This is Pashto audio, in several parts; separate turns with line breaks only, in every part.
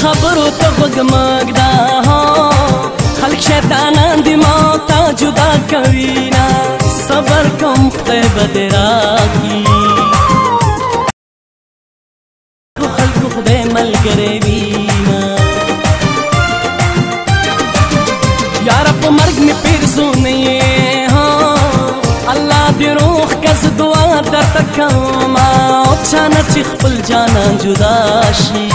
خبرو ته غوږ مږده خلک شیطانان دي ما تا جدا کوي نه صبر کوم خدای به دې راکړي خلکو خدای ملګری وي نه یاره په مرګ مې پیرزونه یې الله دې روح کز دعا درته کومه او چا نه چې خپل جانان جدا شي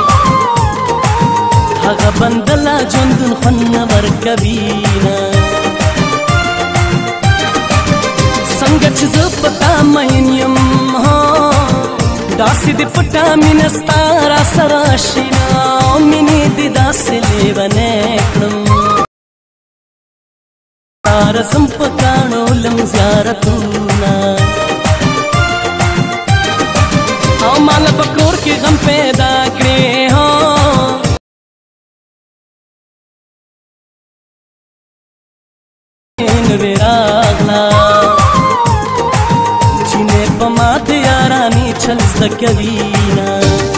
هغه بنده لا ژوندون خوند نه ورکوي نه څنګه چې زه په تا مین یم داسې دې پټه مینه ستا راسره اشنا او مینې دې داسې لیونی کړم رسم په کاڼو لم زیارتونه او ماله په کور کې غم پیدا کړې نوې راغله چینې په ما د یارانې چل زده کوي نه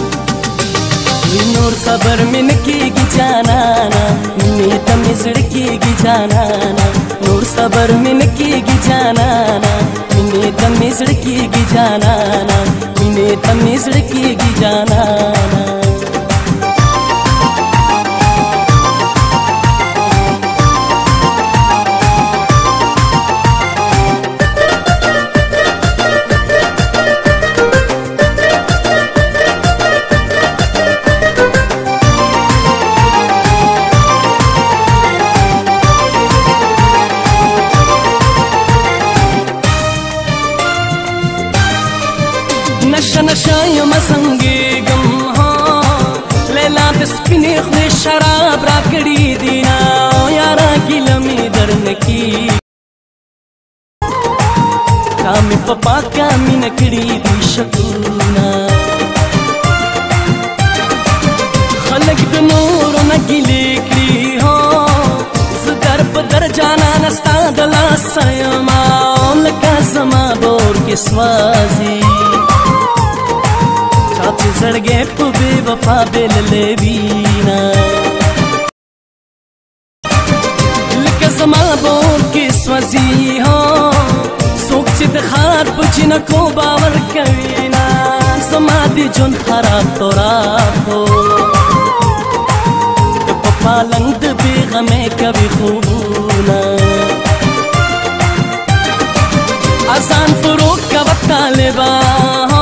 نور صبر مې نه کېږي جانانه مینې ته مې زړه کېږي جانانه نور صبر مې نه کېږي جانانه مینې ته مې زړه کېږي جانانه مینې ته مې زړه کېږي جانانه نشه نشه یم زنګېږم لیلا د سپینې خولې شراب راکړي دي نه یاره ګیله مې درنه کېږي تا مې په پاکه مینه کړي دي شکونه خلک د نورو نه ګیلې کړي زه در په در جانانه ستا د لاسه یم لکه زما بور کې سوازي چې زړګی په بې وفا بېللی وي نه لکه زما به اور کې سوځي څوک چې د ښار په جنکو باور کوي نه زما د ژوند خراب توراب هو د په پالنګ د بېغمۍ کوي خوبونه اذان پرو کوه طالبه